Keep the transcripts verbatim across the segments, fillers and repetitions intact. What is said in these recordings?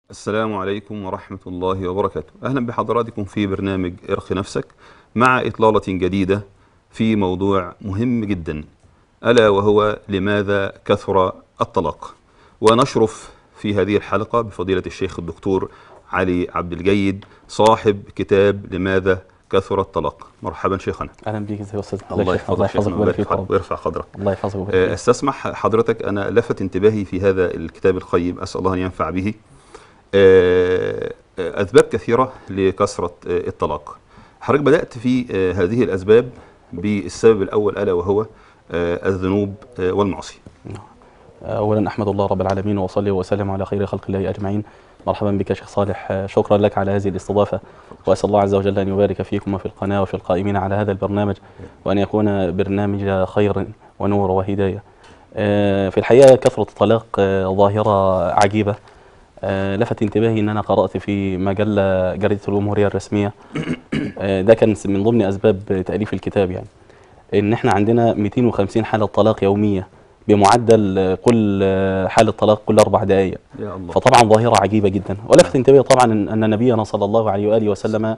السلام عليكم ورحمة الله وبركاته. أهلا بحضراتكم في برنامج ارخ نفسك مع إطلالة جديدة في موضوع مهم جدا، ألا وهو لماذا كثر الطلاق. ونشرف في هذه الحلقة بفضيلة الشيخ الدكتور علي عبد الجيد صاحب كتاب لماذا كثر الطلاق. مرحبا شيخنا. اهلا بيك يا استاذ. الله يحفظك ويرفع قدرك. الله يحفظك ويبارك فيك. استسمح حضرتك، أنا لفت انتباهي في هذا الكتاب القيم، أسأل الله أن ينفع به، أسباب كثيرة لكثرة الطلاق. حضرتك بدأت في هذه الأسباب بالسبب الأول ألا وهو الذنوب والمعصية. أولا أحمد الله رب العالمين وأصلي وأسلم على خير خلق الله أجمعين. مرحبا بك شيخ صالح، شكرا لك على هذه الاستضافة، وأسأل الله عز وجل أن يبارك فيكم وفي القناة وفي القائمين على هذا البرنامج، وأن يكون برنامج خير ونور وهداية. في الحقيقة كثرة الطلاق ظاهرة عجيبة. لفت انتباهي ان انا قرأت في مجلة جريدة الجمهورية الرسمية، ده كان من ضمن اسباب تأليف الكتاب، يعني ان احنا عندنا مئتين وخمسين حالة طلاق يومية بمعدل كل حالة طلاق كل اربع دقائق. فطبعا ظاهرة عجيبة جدا. ولفت انتباهي طبعا ان نبينا صلى الله عليه وآله وسلم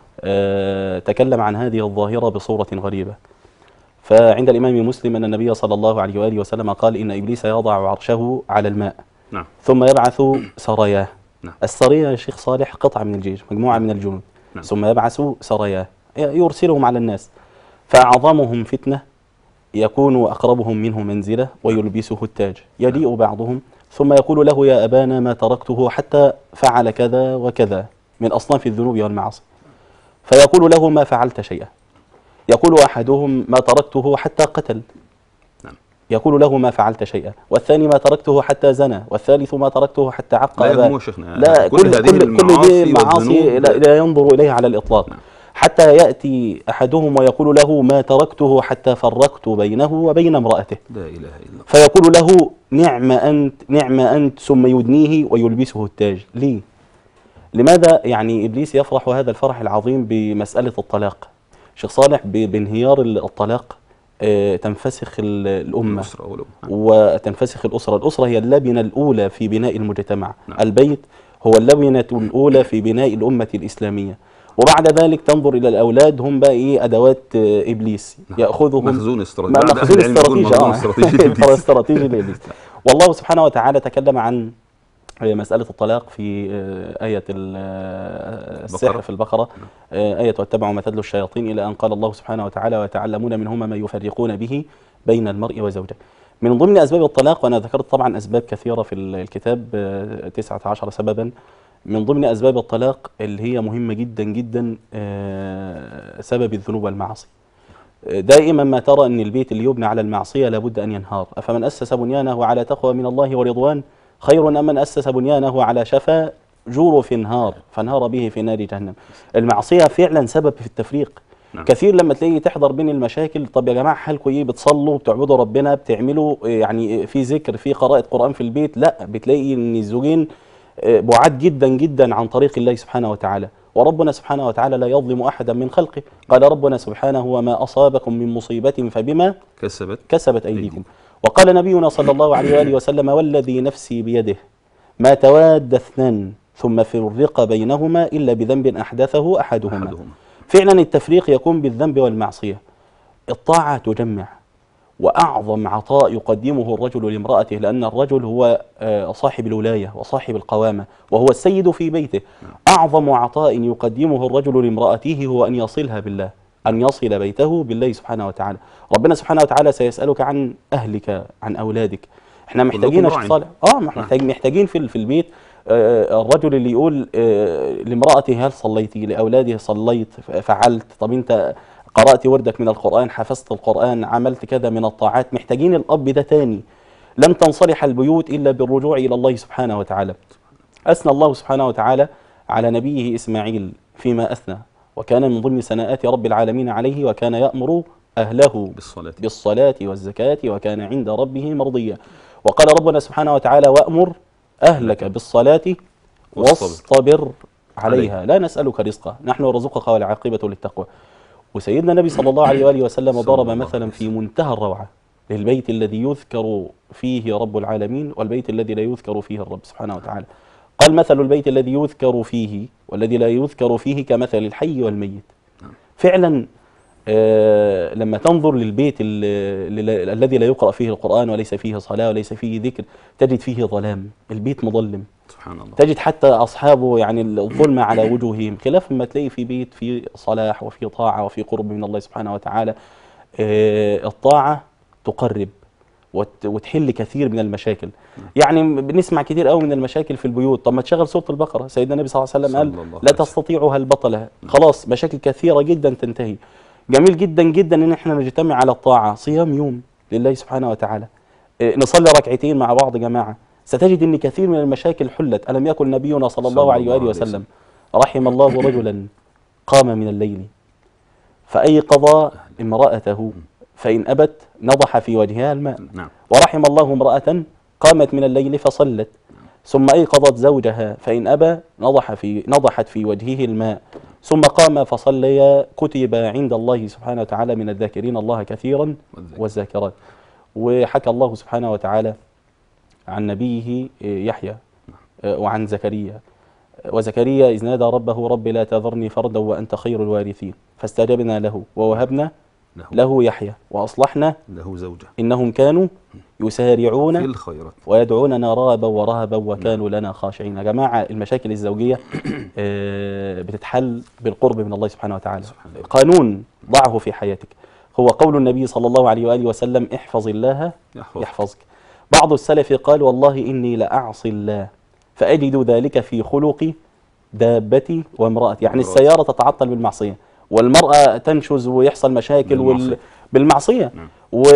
تكلم عن هذه الظاهرة بصورة غريبة. فعند الإمام مسلم أن النبي صلى الله عليه وآله وسلم قال إن إبليس يضع عرشه على الماء، نعم. ثم يبعث سراياه. نعم. السرية يا شيخ صالح قطعة من الجيش، مجموعة من الجنود. نعم. ثم يبعث سراياه يرسلهم على الناس، فأعظمهم فتنة يكون أقربهم منه منزلة ويلبسه التاج، يليء بعضهم ثم يقول له يا أبانا ما تركته حتى فعل كذا وكذا من أصناف الذنوب والمعاصي، فيقول له ما فعلت شيئا. يقول أحدهم ما تركته حتى قتل، يقول له ما فعلت شيئا، والثاني ما تركته حتى زنى، والثالث ما تركته حتى عق أباه. لا، كل كل كل دي المعاصي لا, لا ينظر إليها على الإطلاق. نعم. حتى يأتي أحدهم ويقول له ما تركته حتى فرقت بينه وبين امرأته. لا إله إلا الله. فيقول له نعم أنت نعم أنت، ثم يدنيه ويلبسه التاج. ليه؟ لماذا يعني إبليس يفرح هذا الفرح العظيم بمسألة الطلاق؟ شيخ صالح، بانهيار الطلاق تنفسخ الأمة وتنفسخ الأسرة. الأسرة هي اللبنة الأولى في بناء المجتمع. نعم. البيت هو اللبنة الأولى في بناء الأمة الإسلامية، وبعد ذلك تنظر إلى الأولاد، هم بقى إيه؟ أدوات إبليس. نعم. يأخذهم مخزون استراتيجي، مخزون استراتيجي استراتيجي لإبليس. والله سبحانه وتعالى تكلم عن مسألة الطلاق في آية السحر في البقرة، آية واتبعوا ما تتلو الشياطين، إلى أن قال الله سبحانه وتعالى ويتعلمون منهما ما يفرقون به بين المرء وزوجه. من ضمن أسباب الطلاق، وأنا ذكرت طبعا أسباب كثيرة في الكتاب تسعة عشر سببا، من ضمن أسباب الطلاق اللي هي مهمة جدا جدا سبب الذنوب والمعاصي. دائما ما ترى أن البيت اللي يبنى على المعصية لابد أن ينهار. أفمن أسس بنيانه على تقوى من الله ورضوان خير أم من أسس بنيانه على شفا جرف نهار فانهار به في نار جهنم. المعصية فعلا سبب في التفريق. نعم. كثير لما تلاقي تحضر بين المشاكل، طب يا جماعة حالكم ايه؟ بتصلوا بتعبدوا ربنا، بتعملوا يعني في ذكر في قراءة قرآن في البيت، لا، بتلاقي ان الزوجين بعاد جدا جدا عن طريق الله سبحانه وتعالى. وربنا سبحانه وتعالى لا يظلم أحدا من خلقه. قال ربنا سبحانه وما أصابكم من مصيبة فبما كسبت كسبت أيديكم. وقال نبينا صلى الله عليه وآله وسلم والذي نفسي بيده ما تواد اثنان ثم فرق بينهما إلا بذنب أحدثه أحدهما. أحدهما. فعلا التفريق يكون بالذنب والمعصية. الطاعة تجمع، وأعظم عطاء يقدمه الرجل لامرأته، لأن الرجل هو صاحب الولاية وصاحب القوامة وهو السيد في بيته. أعظم عطاء يقدمه الرجل لامرأته هو أن يصلها بالله، أن يصل بيته بالله سبحانه وتعالى. ربنا سبحانه وتعالى سيسألك عن أهلك، عن أولادك. احنا محتاجين يا شيخ صالح اه محتاج محتاجين في في البيت آه الرجل اللي يقول آه لامرأته هل صليتي؟ لأولاده صليت، فعلت. طب انت قرأت وردك من القرآن، حفظت القرآن، عملت كذا من الطاعات. محتاجين الأب ده تاني. لن تنصلح البيوت إلا بالرجوع إلى الله سبحانه وتعالى. أثنى الله سبحانه وتعالى على نبيه إسماعيل فيما أثنى، وكان من ضمن ثناءات رب العالمين عليه وكان يأمر أهله بالصلاة, بالصلاة والزكاة وكان عند ربه مرضيا. وقال ربنا سبحانه وتعالى وأمر أهلك بالصلاة واصطبر عليها لا نسألك رزقا نحن نرزقك والعاقبة للتقوى. وسيدنا النبي صلى الله عليه وآله وسلم ضرب مثلا في منتهى الروعة للبيت الذي يذكر فيه رب العالمين والبيت الذي لا يذكر فيه الرب سبحانه وتعالى. قال مثل البيت الذي يذكر فيه والذي لا يذكر فيه كمثل الحي والميت. فعلا آه لما تنظر للبيت الذي لا يقرأ فيه القرآن وليس فيه صلاة وليس فيه ذكر تجد فيه ظلام، البيت مظلم سبحان الله. تجد حتى أصحابه يعني الظلمة على وجوههم، خلاف ما تلاقي في بيت فيه صلاح وفي طاعة وفي قرب من الله سبحانه وتعالى. آه الطاعة تقرب وتحل كثير من المشاكل. يعني بنسمع كثير قوي من المشاكل في البيوت، طب ما تشغل سورة البقرة، سيدنا النبي صلى الله عليه وسلم قال لا تستطيعها البطلة، خلاص مشاكل كثيرة جدا تنتهي. جميل جدا جدا ان احنا نجتمع على الطاعة، صيام يوم لله سبحانه وتعالى، نصلي ركعتين مع بعض جماعة، ستجد ان كثير من المشاكل حلت. ألم يكن نبينا صلى الله عليه وآله وسلم رحم الله رجلا قام من الليل فأيقظ امرأته فإن أبت نضح في وجهها الماء، نعم. ورحم الله امرأة قامت من الليل فصلت ثم أيقظت زوجها فإن أبى نضح في نضحت في وجهه الماء ثم قام فصلي كتب عند الله سبحانه وتعالى من الذاكرين الله كثيرا والذاكرات. وحكى الله سبحانه وتعالى عن نبيه يحيى وعن زكريا، وزكريا إذ نادى ربه رب لا تذرني فردا وأنت خير الوارثين فاستجبنا له ووهبنا له, له يحيى وأصلحنا له زوجه إنهم كانوا يسارعون في الخيرات ويدعوننا رغبا ورهبا وكانوا لنا خاشعين. يا جماعة المشاكل الزوجية بتتحل بالقرب من الله سبحانه وتعالى. قانون ضعه في حياتك هو قول النبي صلى الله عليه وآله وسلم احفظ الله يحفظك. بعض السلف قال والله إني لأعصي الله فأجد ذلك في خلق دابتي وامرأتي، يعني السيارة تتعطل بالمعصية والمرأة تنشز ويحصل مشاكل بالمعصية, بالمعصية. نعم.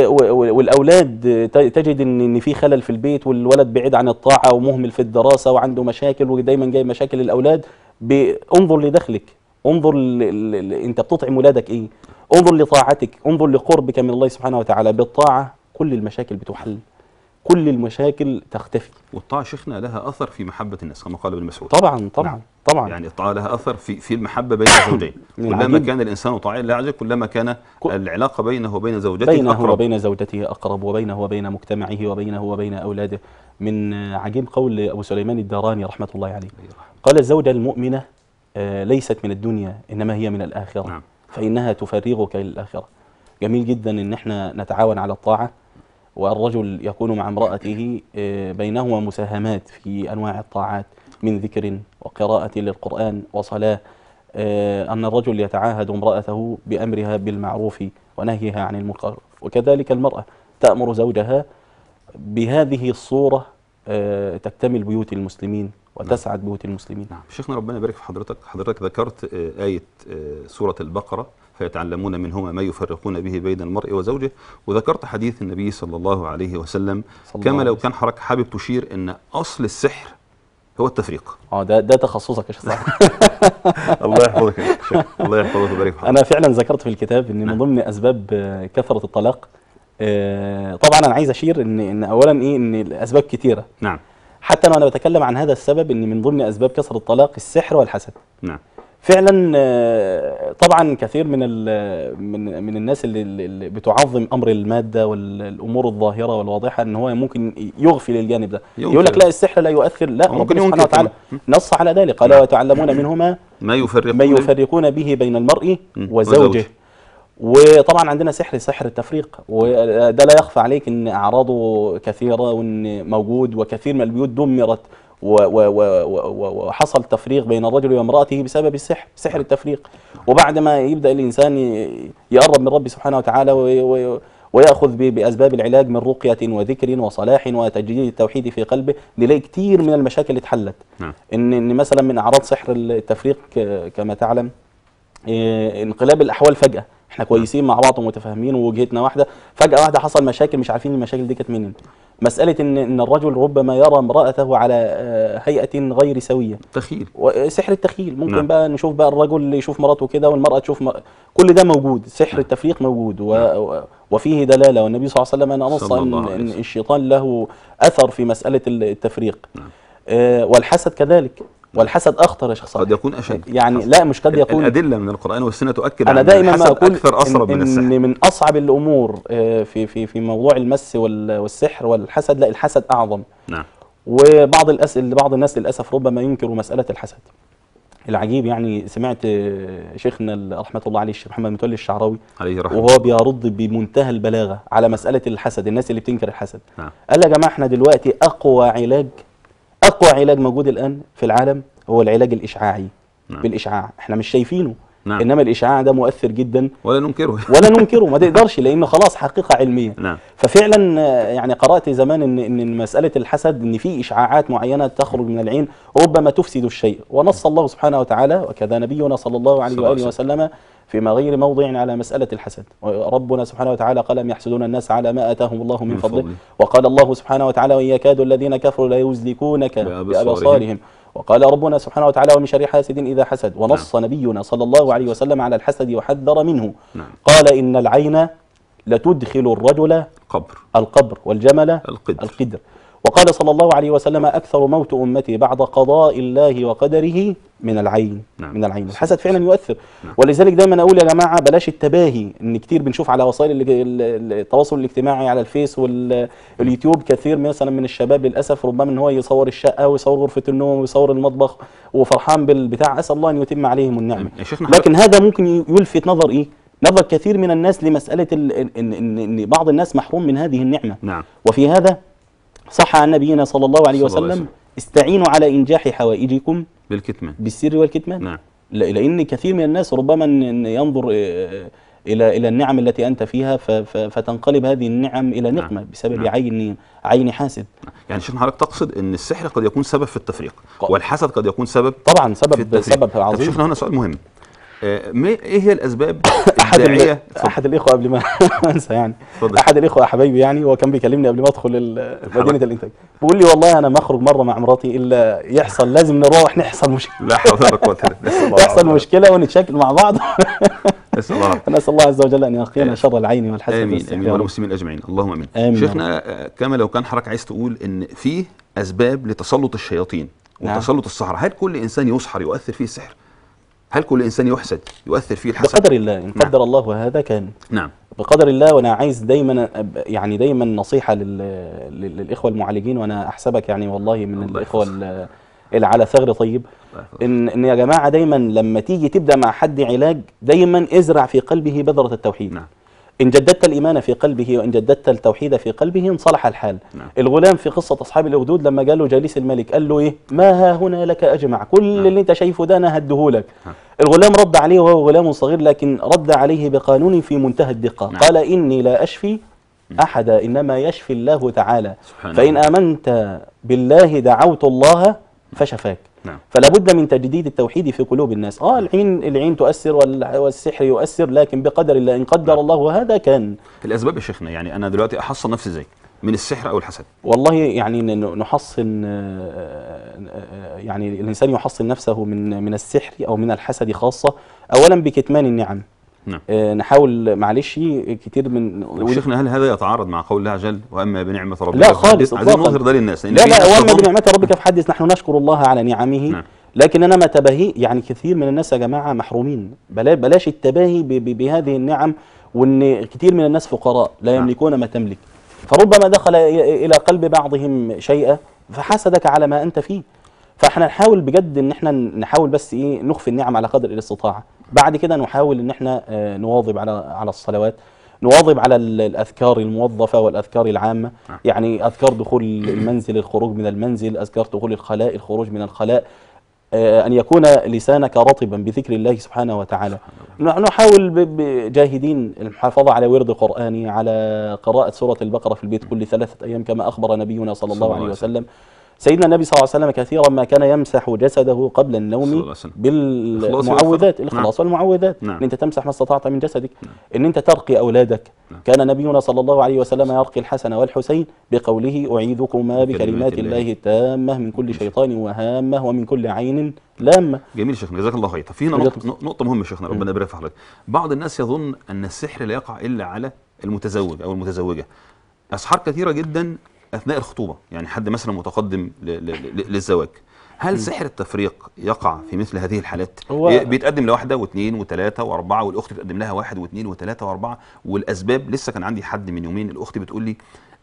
والأولاد تجد إن في خلل في البيت والولد بعيد عن الطاعة ومهمل في الدراسة وعنده مشاكل ودايما جاي مشاكل الأولاد. انظر لدخلك، انظر ل... ل... أنت بتطعم ولادك إيه، انظر لطاعتك، انظر لقربك من الله سبحانه وتعالى. بالطاعة كل المشاكل بتحل، كل المشاكل تختفي. والطاعة شيخنا لها أثر في محبة الناس كما قال ابن مسعود. طبعا طبعا نعم. طبعا يعني الطاعة لها أثر في في المحبة بين الزوجين. كلما كان الإنسان طاعيا لله عز وجل كلما كان العلاقة بينه وبين زوجته بينه أقرب. وبين زوجته أقرب وبينه وبين مجتمعه وبينه وبين أولاده. من عجيب قول أبو سليمان الداراني رحمة الله عليه قال الزوجة المؤمنة ليست من الدنيا إنما هي من الآخرة. نعم. فإنها تفرغك للآخرة. جميل جدا إن احنا نتعاون على الطاعة والرجل يكون مع امرأته بينهما مساهمات في أنواع الطاعات من ذكر وقراءة للقرآن وصلاة، أن الرجل يتعاهد امرأته بأمرها بالمعروف ونهيها عن المنكر، وكذلك المرأة تأمر زوجها بهذه الصورة تكتمل بيوت المسلمين وتسعد بيوت المسلمين. نعم. شيخنا ربنا يبارك في حضرتك، حضرتك ذكرت آية سورة البقرة فيتعلمون منهما ما يفرقون به بين المرء وزوجه، وذكرت حديث النبي صلى الله عليه وسلم كما لو كان حضرتك حابب تشير ان اصل السحر هو التفريق. اه ده ده تخصصك يا شيخ صالح. الله يحفظك يا شيخ، الله يحفظك ويبارك فيك. انا فعلا ذكرت في الكتاب ان من ضمن اسباب كثرة الطلاق، طبعا انا عايز اشير ان ان اولا ايه ان الاسباب كثيرة. نعم. حتى وانا بتكلم عن هذا السبب ان من ضمن اسباب كثرة الطلاق السحر والحسد. نعم. فعلا طبعا كثير من من من الناس اللي, اللي بتعظم امر الماده والامور الظاهره والواضحه ان هو ممكن يغفل الجانب ده، يقول لك لا السحر لا يؤثر، لا ربنا سبحانه وتعالى نص على ذلك قال ويتعلمون منهما ما يفرقون ما يفرقون به بين المرء وزوجه. وطبعا عندنا سحر سحر التفريق، وده لا يخفى عليك ان اعراضه كثيره وان موجود، وكثير من البيوت دمرت وحصل تفريق بين الرجل وامرأته بسبب السحر، سحر التفريق. وبعد ما يبدأ الإنسان يقرب من ربي سبحانه وتعالى ويأخذ بأسباب العلاج من رقية وذكر وصلاح وتجديد التوحيد في قلبه، نلاقي كتير من المشاكل اتحلت. إن إن مثلا من أعراض سحر التفريق كما تعلم انقلاب الأحوال فجأة، احنا كويسين مع بعض ومتفاهمين ووجهتنا واحدة، فجأة واحدة حصل مشاكل مش عارفين المشاكل دي كانت منين. مسألة إن إن الرجل ربما يرى امرأته على هيئة غير سوية، تخيل، سحر التخيل ممكن. نعم. بقى نشوف بقى الرجل يشوف مراته كده والمرأة تشوف مر... كل ده موجود، سحر نعم. التفريق موجود و... نعم. وفيه دلالة، والنبي صلى الله عليه وسلم نص أن, إن الشيطان له أثر في مسألة التفريق. نعم. آه والحسد كذلك، والحسد اخطر يا شيخ صالح، قد يكون اشد يعني لا مش قد يكون. الادله من القران والسنه تؤكد أنا ان الحسد اكثر اصرب من السحر. ان من اصعب الامور في في في موضوع المس والسحر والحسد، لا الحسد اعظم. نعم. وبعض الأسئلة بعض الناس للأسف ربما ينكروا مسألة الحسد. العجيب يعني سمعت شيخنا رحمة الله عليه الشيخ محمد متولي الشعراوي عليه رحمة وهو بيرد بمنتهى البلاغة على مسألة الحسد، الناس اللي بتنكر الحسد. نعم. قال يا جماعة احنا دلوقتي أقوى علاج أقوى علاج موجود الآن في العالم هو العلاج الإشعاعي. نعم. بالإشعاع احنا مش شايفينه. نعم. إنما الإشعاع ده مؤثر جدا ولا ننكره ولا ننكره، ما تقدرش لأنه خلاص حقيقة علمية. نعم. ففعلا يعني قرأت زمان إن إن مسألة الحسد إن في إشعاعات معينة تخرج من العين ربما تفسد الشيء، ونص الله سبحانه وتعالى وكذا نبينا صلى الله عليه وآله وسلم فيما غير موضع على مسألة الحسد. ربنا سبحانه وتعالى قال أم يحسدون الناس على ما آتاهم الله من فضله، وقال الله سبحانه وتعالى وإن يكاد الذين كفروا لا يزلقونك بأبصارهم، وقال ربنا سبحانه وتعالى ومن شر حاسد إذا حسد، ونص نعم. نبينا صلى الله عليه وسلم على الحسد وحذر منه. نعم. قال إن العين لتدخل الرجل قبر القبر والجمل القدر, القدر. وقال صلى الله عليه وسلم أكثر موت أمتي بعد قضاء الله وقدره من العين. نعم. من العين الحسد فعلا يؤثر. نعم. ولذلك دايما أقول يا جماعة بلاش التباهي، إن كتير بنشوف على وسائل التواصل الاجتماعي على الفيس واليوتيوب كثير مثلا من الشباب للأسف ربما إن هو يصور الشقة ويصور غرفة النوم ويصور المطبخ وفرحان بالبتاع، أسأل الله أن يتم عليهم النعمة. لكن هذا ممكن يلفت نظر إيه؟ نظر كثير من الناس لمسألة إن, إن, إن بعض الناس محروم من هذه النعمة. نعم. وفي هذا صح عن نبينا صلى الله عليه وسلم استعينوا على إنجاح حوائجكم بالكتمان بالسر والكتمان. نعم. لأن كثير من الناس ربما ينظر إلى إلى النعم التي أنت فيها فتنقلب هذه النعم إلى نقمة. نعم. بسبب نعم. عين عين حاسد. يعني شيخ حضرتك تقصد أن السحر قد يكون سبب في التفريق والحسد قد يكون سبب طبعا سبب سبب عظيم. شيخنا هنا سؤال مهم، ايه هي الاسباب احد احد الاخوه قبل ما انسى يعني فضل. احد الاخوه حبايبي يعني هو كان بيكلمني قبل ما ادخل مدينه الانتاج، بيقول لي والله انا ما اخرج مره مع مراتي الا يحصل لازم نروح نحصل مشكله. لا حول ولا قوه الا بالله. يحصل مشكله ونتشكل مع بعض. نسال الله نسال الله عز وجل ان يقينا شر العين والحسد. امين امين والمسلمين اجمعين اللهم امين. آمين. شيخنا كما لو كان حضرتك عايز تقول ان في اسباب لتسلط الشياطين وتسلط السحره، هل كل انسان يسحر يؤثر فيه السحر؟ هل كل انسان يحسد يؤثر فيه الحسد؟ بقدر الله، ان قدر نعم. الله هذا كان. نعم. بقدر الله. وانا عايز دايما يعني دايما نصيحه للاخوه المعالجين، وانا احسبك يعني والله من الاخوه اللي على ثغر طيب، ان ان يا جماعه دايما لما تيجي تبدا مع حد علاج دايما ازرع في قلبه بذره التوحيد. نعم. إن جددت الإيمان في قلبه وإن جددت التوحيد في قلبه انصلح الحال. نعم. الغلام في قصة أصحاب الأخدود لما قال له جليس الملك قال له إيه؟ ما ها هنا لك أجمع، كل نعم. اللي أنت شايفه ده أنا هديهولك. نعم. الغلام رد عليه وهو غلام صغير لكن رد عليه بقانون في منتهى الدقة. نعم. قال إني لا أشفي أحدا إنما يشفي الله تعالى، فإن آمنت بالله دعوت الله فشفاك. نعم. فلا بد من تجديد التوحيد في قلوب الناس. اه العين العين تؤثر والسحر يؤثر، لكن بقدر الله ان قدر نعم. الله هذا كان. الاسباب يا شيخنا، يعني انا دلوقتي احصن نفسي ازاي من السحر او الحسد؟ والله يعني نحصن، يعني الانسان يحصن نفسه من من السحر او من الحسد خاصه، اولا بكتمان النعم. نعم. آه نحاول معلش كتير من شيخنا هل هذا يتعارض مع قول الله عز وجل واما بنعمه ربك؟ لا خالص، عايزين نظهر ده للناس. لا لا واما بنعمه ربك فحدث، نحن نشكر الله على نعمه. نعم. لكن انا ما تباهي، يعني كثير من الناس يا جماعه محرومين، بلاش التباهي بهذه النعم، وان كثير من الناس فقراء لا يملكون ما تملك، فربما دخل الى قلب بعضهم شيئا فحسدك على ما انت فيه. فاحنا نحاول بجد ان احنا نحاول بس ايه نخفي النعم على قدر الاستطاعه. بعد كده نحاول ان احنا نواظب على على الصلوات، نواظب على الاذكار الموظفه والاذكار العامه، يعني اذكار دخول المنزل، الخروج من المنزل، اذكار دخول الخلاء، الخروج من الخلاء، أن يكون لسانك رطبا بذكر الله سبحانه وتعالى. نحاول جاهدين المحافظة على ورد قرآني، على قراءة سورة البقرة في البيت كل ثلاثة أيام كما أخبر نبينا صلى الله عليه وسلم. سيدنا النبي صلى الله عليه وسلم كثيرا ما كان يمسح جسده قبل النوم بالمعوذات، الإخلاص والمعوذات. نعم. ان انت تمسح ما استطعت من جسدك. نعم. ان انت ترقي اولادك. نعم. كان نبينا صلى الله عليه وسلم يرقي الحسن والحسين بقوله اعيذكما بكلمات الله التامه من كل شيطان وهامه ومن كل عين لامه. جميل شيخنا، جزاك الله خير. طب في نقطه نقطه مهمه شيخنا، ربنا يبارك في حضرتك. بعض الناس يظن ان السحر لا يقع الا على المتزوج او المتزوجه. اسحار كثيره جدا اثناء الخطوبه، يعني حد مثلا متقدم للزواج، هل سحر التفريق يقع في مثل هذه الحالات؟ بيتقدم لواحده واثنين وثلاثه واربعه، والاخت بتقدم لها واحد واثنين وثلاثه واربعه، والاسباب لسه كان عندي حد من يومين الاخت بتقول لي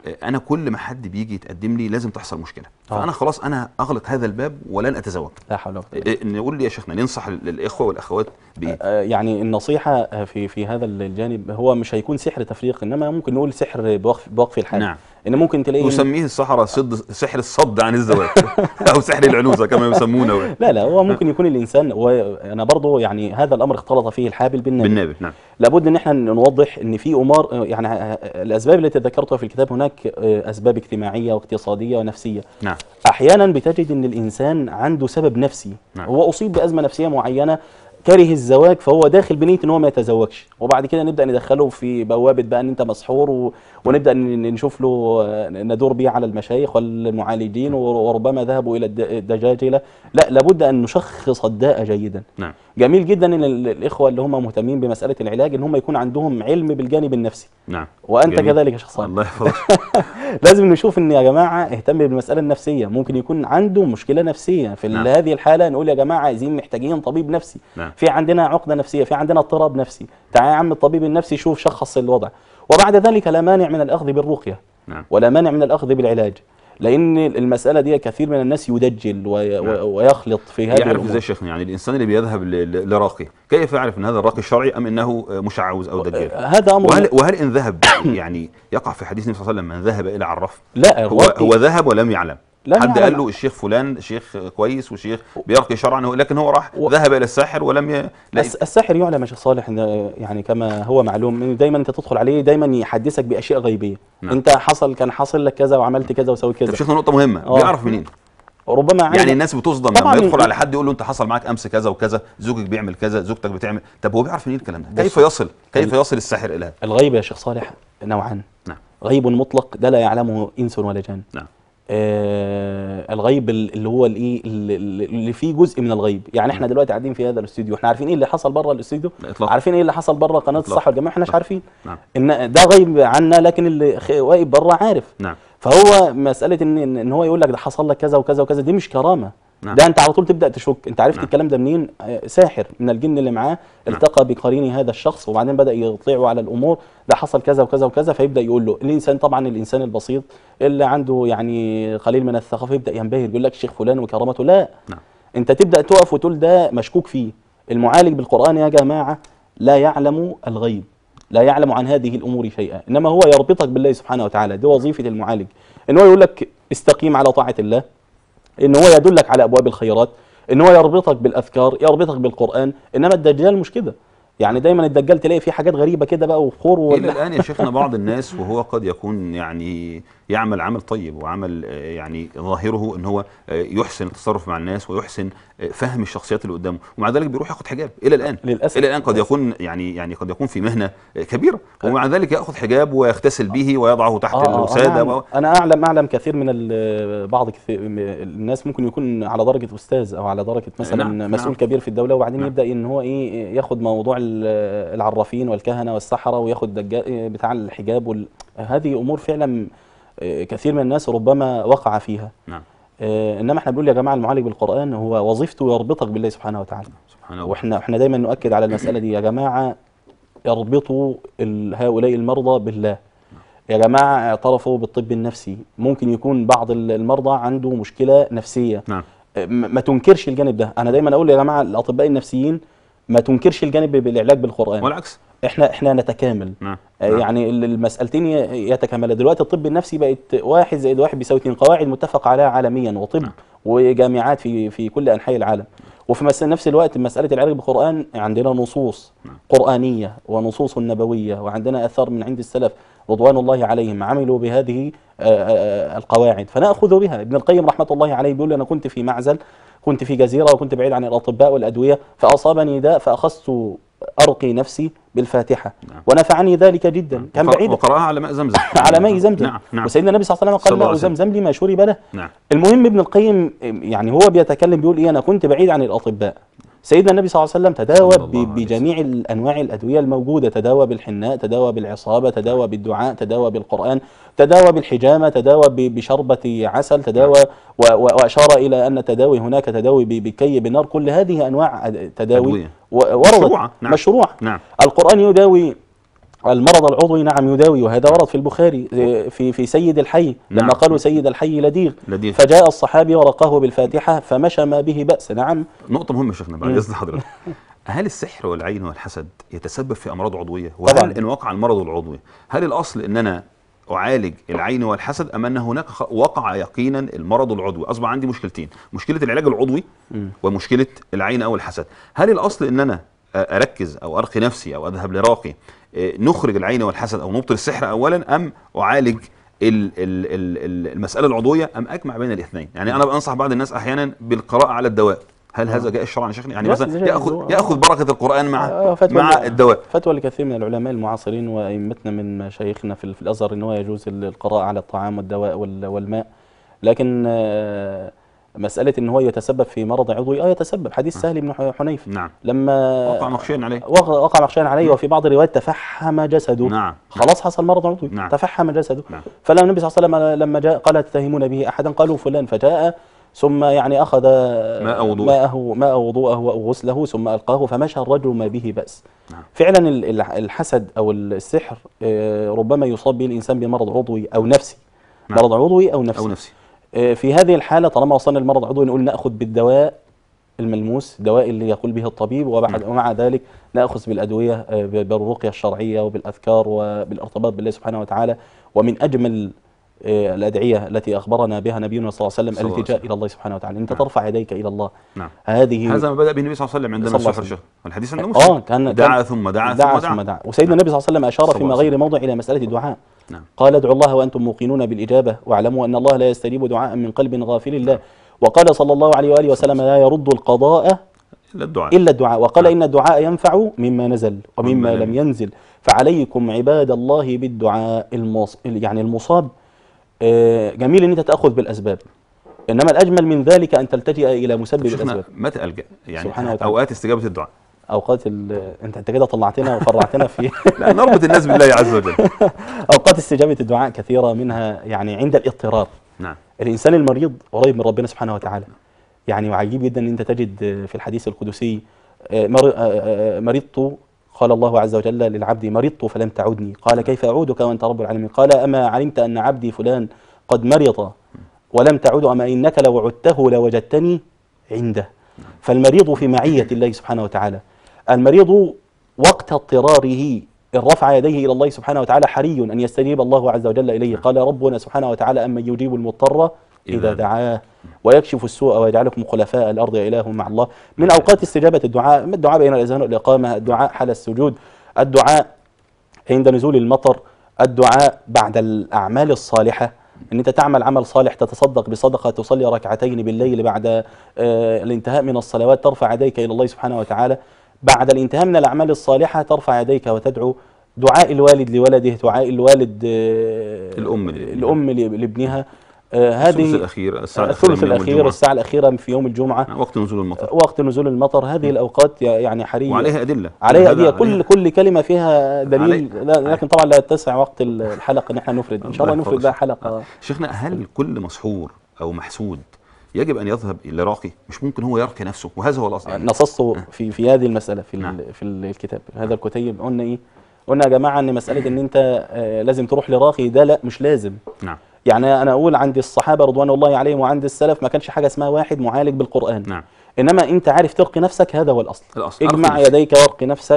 انا كل ما حد بيجي يتقدم لي لازم تحصل مشكله، آه. فانا خلاص انا اغلق هذا الباب ولن اتزوج. لا حول ولا قوة. نقول لي يا شيخنا ننصح للاخوه والاخوات بايه؟ آه، يعني النصيحة في في هذا الجانب هو مش هيكون سحر تفريق، انما ممكن نقول سحر بوقف بوقف الحال. نعم. ان ممكن تلاقي يسميه السحرة صد سحر الصد عن الزواج او سحر العنوزه كما يسمونه. لا لا هو ممكن يكون الانسان، وانا برضه يعني هذا الامر اختلط فيه الحابل بالنابل. بالنابل نعم. لابد ان احنا نوضح ان في امور، يعني الاسباب التي ذكرتها في الكتاب هناك اسباب اجتماعيه واقتصاديه ونفسيه. نعم. احيانا بتجد ان الانسان عنده سبب نفسي. نعم. هو اصيب بازمه نفسيه معينه، كاره الزواج، فهو داخل بنيه ان هو ما يتزوجش، وبعد كده نبدا ندخله في بوابه بقى ان انت مسحور و... ونبدا نشوف له ندور بيه على المشايخ والمعالجين، وربما ذهبوا الى الدجاجله. لا، لابد ان نشخص الداء جيدا. نعم. جميل جدا ان الاخوه اللي هم مهتمين بمساله العلاج ان هم يكون عندهم علم بالجانب النفسي. نعم. وانت جميل. كذلك يا شيخ صالح. الله يحفظك. لازم نشوف ان يا جماعه اهتم بالمساله النفسيه، ممكن يكون عنده مشكله نفسيه في نعم. هذه الحاله نقول يا جماعه عايزين محتاجين طبيب نفسي. نعم. في عندنا عقده نفسيه، في عندنا اضطراب نفسي، تعال يا عم الطبيب النفسي شوف شخص الوضع. وبعد ذلك لا مانع من الاخذ بالرقيه. نعم. ولا مانع من الاخذ بالعلاج، لان المساله دي كثير من الناس يدجل وي نعم. ويخلط في هذه يعرف ازاي شيخنا؟ يعني الانسان اللي بيذهب لراقي كيف يعرف ان هذا الراقي شرعي ام انه مشعوذ او دجال؟ هذا امر. وهل, وهل ان ذهب يعني يقع في حديث النبي صلى الله عليه وسلم من ذهب الى عراف؟ لا، هو هو ذهب ولم يعلم. حد قال له الشيخ فلان شيخ كويس وشيخ بيرقي شرعا، لكن هو راح و... ذهب الى الساحر ولم ي... الساحر يعلم يا شيخ صالح، يعني كما هو معلوم دايما انت تدخل عليه دايما يحدثك باشياء غيبيه. نعم. انت حصل كان حصل لك كذا وعملت كذا وسويت كذا. طب شيخنا نقطه مهمه، أوه. بيعرف منين؟ ربما يعني الناس بتصدم لما يدخل على حد يقول له انت حصل معاك امس كذا وكذا، زوجك بيعمل كذا، زوجتك بتعمل، طب هو بيعرف منين الكلام ده؟ كيف يصل كيف يصل الساحر الى هذا؟ الغيب يا شيخ صالح نوعان. نعم. غيب مطلق ده لا يعلمه انس ولا جان. نعم. آه الغيب اللي هو الايه اللي فيه جزء من الغيب، يعني احنا دلوقتي قاعدين في هذا الاستوديو، احنا عارفين ايه اللي حصل بره الاستوديو؟ عارفين ايه اللي حصل بره قناه الصحه والجماعه؟ احنا مش عارفين. نعم. ان ده غيب عنا، لكن اللي واقف بره عارف. نعم. فهو مساله ان ان هو يقول لك ده حصل لك كذا وكذا وكذا، دي مش كرامه. نعم. ده انت على طول تبدا تشك، انت عرفت نعم. الكلام ده منين؟ ساحر من الجن اللي معاه التقى نعم. بقرين هذا الشخص، وبعدين بدا يطلعوا على الامور، ده حصل كذا وكذا وكذا، فيبدا يقول له الانسان، طبعا الانسان البسيط اللي عنده يعني قليل من الثقافه يبدا ينبهر، يقول لك الشيخ فلان وكرامته. لا نعم. انت تبدا تقف وتقول ده مشكوك فيه. المعالج بالقران يا جماعه لا يعلم الغيب، لا يعلم عن هذه الامور شيئا، انما هو يربطك بالله سبحانه وتعالى. دي وظيفه المعالج، ان هو يقول لك استقيم على طاعه الله، ان هو يدلك على ابواب الخيرات، ان هو يربطك بالاذكار، يربطك بالقران. انما الدجال مش كده، يعني دايما الدجال تلاقي فيه حاجات غريبه كده بقى وفخور. الى الان يا شيخنا بعض الناس وهو قد يكون يعني يعمل عمل طيب وعمل يعني ظاهره ان هو يحسن التصرف مع الناس ويحسن فهم الشخصيات اللي قدامه، ومع ذلك بيروح ياخد حجاب الى الان. للاسف الى الان قد يكون يعني يعني قد يكون في مهنه كبيره ومع ذلك ياخذ حجاب ويغتسل به ويضعه تحت آه الوساده. أنا, انا اعلم اعلم كثير من بعض كثير الناس ممكن يكون على درجه استاذ او على درجه مثلا نعم مسؤول نعم كبير في الدوله، وبعدين نعم يبدا ان هو ايه ياخد موضوع العرافين والكهنه والسحره وياخد بتاع الحجاب وال... هذه امور فعلا كثير من الناس ربما وقع فيها. نعم. آه انما احنا بنقول يا جماعه المعالج بالقران هو وظيفته يربطك بالله سبحانه وتعالى. سبحانه. واحنا احنا دايما نؤكد على المساله دي يا جماعه، يربطوا هؤلاء المرضى بالله. يا جماعه اعترفوا بالطب النفسي، ممكن يكون بعض المرضى عنده مشكله نفسيه. نعم. ما تنكرش الجانب ده، انا دايما اقول يا جماعه الاطباء النفسيين ما تنكرش الجانب بالعلاج بالقران، والعكس احنا احنا نتكامل. نعم. يعني المسألتين يتكاملا. دلوقتي الطب النفسي بقت واحد زائد واحد بيساوي اتنين، قواعد متفق عليها عالميا، وطب نعم وجامعات في في كل انحاء العالم. وفي نفس الوقت مسألة العلاج بالقرآن عندنا نصوص نعم قرآنية ونصوص نبوية، وعندنا آثار من عند السلف رضوان الله عليهم عملوا بهذه القواعد فنأخذ بها. ابن القيم رحمة الله عليه بيقول أنا كنت في معزل، كنت في جزيرة وكنت بعيد عن الأطباء والأدوية، فأصابني داء فأخذت أرقي نفسي بالفاتحة نعم ونفعني ذلك جدا. نعم. كان بعيد وقرأها على ماء زمزم على ماء زمزم. نعم. نعم. وسيدنا النبي صلى الله عليه وسلم قال ماء زمزم لما شرب له. نعم. المهم ابن القيم يعني هو بيتكلم بيقول إيه، أنا كنت بعيد عن الأطباء. سيدنا النبي صلى الله عليه وسلم تداوى بجميع الأنواع الأدوية الموجودة، تداوى بالحناء، تداوى بالعصابة، تداوى بالدعاء، تداوى بالقرآن، تداوى بالحجامة، تداوى بشربة عسل، تداوى وأشار إلى أن التداوي هناك تداوي بكي بالنار. كل هذه أنواع تداوي وردت مشروعة. نعم. القرآن يداوي المرض العضوي نعم يداوي، وهذا ورد في البخاري في في سيد الحي لما نعم. قالوا سيد الحي لديغ لديغ. فجاء الصحابي ورقاه بالفاتحة فمشى ما به بأس. نعم. نقطة مهمة شيخنا بعد مم. إذن حضرتك، هل السحر والعين والحسد يتسبب في أمراض عضوية؟ طبعاً. وهل إن وقع المرض العضوي هل الأصل إن أنا أعالج العين والحسد، أم أن هناك خ- وقع يقينا المرض العضوي؟ أصبح عندي مشكلتين، مشكلة العلاج العضوي مم. ومشكلة العين أو الحسد. هل الأصل إن أنا أركز أو أرقي نفسي أو أذهب لراقي إيه، نخرج العين والحسد أو نبطل السحر أولا، أم أعالج ال- ال- ال- ال- المسألة العضوية، أم أجمع بين الاثنين؟ يعني أنا بنصح بعض الناس أحيانا بالقراءة على الدواء، هل هذا جائز شرعا يا شيخنا؟ يعني لا، مثلا جائز. ياخذ آه. ياخذ بركه القران مع آه، فتوى مع ال- الدواء. فتوى لكثير من العلماء المعاصرين وأئمتنا من مشايخنا في في الأزهر أنه يجوز القراءة على الطعام والدواء وال- والماء، لكن آه، مسألة أن هو يتسبب في مرض عضوي اه يتسبب. حديث سهل بن ح- حنيف نعم. لما وقع مخشيا عليه. وقع وقع مخشيا عليه، وفي بعض الروايات تفحم جسده. نعم. خلاص حصل مرض عضوي. نعم. تفحم جسده. نعم. فلما النبي صلى الله عليه وسلم لما جاء قال تتهمون به أحدا؟ قالوا فلان، فجاء ثم يعني أخذ ماء وضوءه. ماءه ماء وضوءه وغسله ثم ألقاه فمشى الرجل ما به بأس. نعم. فعلا ال- ال- الحسد أو السحر آه، ربما يصاب به الإنسان بمرض عضوي أو نفسي. نعم. مرض عضوي أو نفسي. او نفسي. آه، في هذه الحالة طالما وصلنا للمرض العضوي نقول نأخذ بالدواء الملموس، دواء اللي يقول به الطبيب، وبعد نعم. ومع ذلك نأخذ بالأدوية آه، بالرقية الشرعية وبالأذكار وبالارتباط بالله سبحانه وتعالى. ومن أجمل آه، الأدعية التي أخبرنا بها نبينا صلى الله عليه وسلم صلى الله عليه الالتجاء وسلم. إلى الله سبحانه وتعالى. أنت نعم. ترفع يديك إلى الله. نعم. هذه هذا ما بدأ به النبي صلى الله عليه وسلم عندما صلى الله سافر عليه شيخ، الحديث عند اه مسلم. كان دعا كان ثم دعا دعا ثم ثم دعا. دعا. وسيدنا النبي صلى الله عليه وسلم أشار صلى في الله غير عليه موضع إلى مسألة الدعاء. نعم. قال ادعوا الله وأنتم موقنون بالإجابة واعلموا أن الله لا يستجيب دعاء من قلب غافل الله. وقال صلى الله عليه وآله وسلم لا يرد القضاء إلا الدعاء. إلا الدعاء. وقال نعم. إن الدعاء ينفع مما نزل ومما ومما لم لم ينزل، فعليكم عباد الله بالدعاء. المص... يعني المصاب آه، جميل أن أنت تأخذ بالأسباب، إنما الأجمل من ذلك أن تلتجئ إلى مسبب شيخنا الأسباب. متى ألجأ؟ يعني سبحانه وتعالى. أوقات استجابة الدعاء. أوقات ال... أنت أنت كده طلعتنا وفرعتنا في لا، نربط الناس بالله عز وجل. أوقات استجابة الدعاء كثيرة، منها يعني عند الاضطرار. نعم. الإنسان المريض قريب من ربنا سبحانه وتعالى. يعني وعجيب جدا أن أنت تجد في الحديث القدسي آه، مر- آه، آه، مرضت، قال الله عز وجل للعبد مرضت فلم تعدني، قال كيف أعودك وأنت رب العالمين؟ قال أما علمت أن عبدي فلان قد مرض ولم تعد، أما إنك لو عدته لوجدتني عنده. فالمريض في معية الله سبحانه وتعالى. المريض وقت اضطراره إن رفع يديه إلى الله سبحانه وتعالى حري أن يستجيب الله عز وجل إليه. قال ربنا سبحانه وتعالى أما يجيب المضطر إذا دعاه ويكشف السوء ويجعلكم خلفاء الأرض إله مع الله. من أوقات استجابة الدعاء الدعاء بين الأذان والإقامة، الدعاء حال السجود، الدعاء عند نزول المطر، الدعاء بعد الأعمال الصالحة، أن أنت تعمل عمل صالح، تتصدق بصدقة، تصلي ركعتين بالليل بعد آه الانتهاء من الصلوات، ترفع يديك إلى الله سبحانه وتعالى. بعد الانتهاء من الأعمال الصالحة ترفع يديك وتدعو. دعاء الوالد لولده، دعاء الوالد آه الأم الأم لابنها. آه هذه الثلث الأخير، الساعة الثلث الأخيرة من يوم الأخير، الجمعة. الساعة الأخيرة في يوم الجمعة، وقت نزول المطر. وقت نزول المطر. هذه الأوقات يعني حري وعليها أدلة. عليها هذا أدلة. كل كل كلمة فيها دليل. علي- لا- لكن طبعا لا يتسع وقت الحلقة ان احنا نفرد. ان شاء الله الله نفرد يحفظك. بقى حلقة. شيخنا، هل كل مسحور أو محسود يجب أن يذهب إلى راقي؟ مش ممكن هو يرقي نفسه؟ وهذا هو الأصل. يعني نصصت في في هذه المسألة في نعم. ال- في الكتاب هذا الكتيب. قلنا ايه؟ قلنا يا جماعة ان مسألة ان انت آه، لازم تروح لراقي، ده لا، مش لازم. نعم. يعني انا اقول عند الصحابة رضوان الله عليهم وعند السلف ما كانش حاجة اسمها واحد معالج بالقرآن. نعم. انما انت عارف ترقي نفسك، هذا هو الاصل. الأصل. اجمع أرقي نفسك. يديك وارقي نفسك.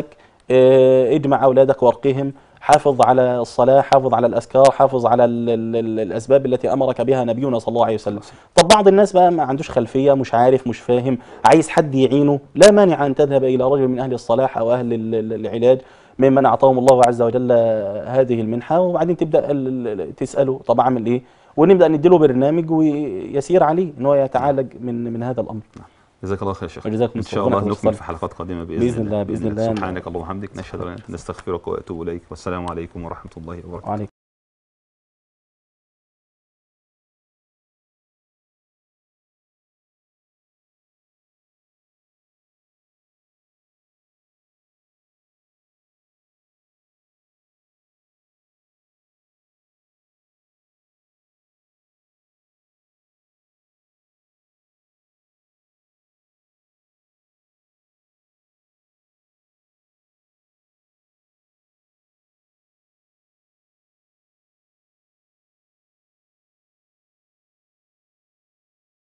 اه، اجمع اولادك وارقهم. حافظ على الصلاة، حافظ على الأذكار، حافظ على ال ال ال الأسباب التي أمرك بها نبينا صلى الله عليه وسلم. طب بعض الناس بقى ما عندوش خلفية، مش عارف، مش فاهم، عايز حد يعينه، لا مانع أن تذهب إلى رجل من أهل الصلاح أو أهل ال- ال- العلاج ممن أعطاهم الله عز وجل هذه المنحة، وبعدين تبدأ ال- ال- تسأله طب أعمل إيه، ونبدأ نديله برنامج ويسير عليه إن هو يتعالج من من هذا الأمر. جزاك الله خير يا شيخ. وجزاكم ان الله شاء الله خير. نكمل في حلقات قادمه باذن, بإذن الله بإذن الله. سبحانك اللهم وبحمدك، نشهد ان لا اله الا انت، نستغفرك ونتوب اليك، والسلام عليكم ورحمه الله وبركاته. وعليكم